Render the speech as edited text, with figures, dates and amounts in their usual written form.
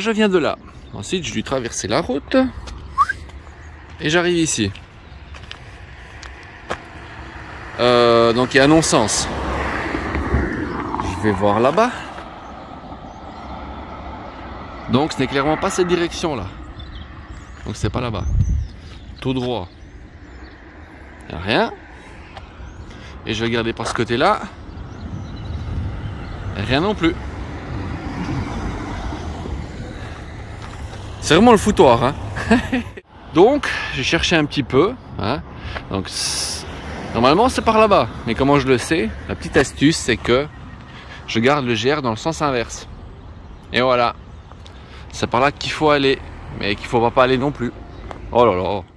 je viens de là. Ensuite, je dû traverser la route. Et j'arrive ici. Donc il y a un non-sens. Je vais voir là-bas. Donc ce n'est clairement pas cette direction-là. Donc c'est pas là-bas. Tout droit. Il n'y a rien. Et je vais regarder par ce côté-là. Rien non plus. C'est vraiment le foutoir, hein. Donc, j'ai cherché un petit peu, hein. Donc, normalement, c'est par là-bas. Mais comment je le sais? La petite astuce, c'est que je garde le GR dans le sens inverse. Et voilà. C'est par là qu'il faut aller. Mais qu'il ne faut pas aller non plus. Oh là là.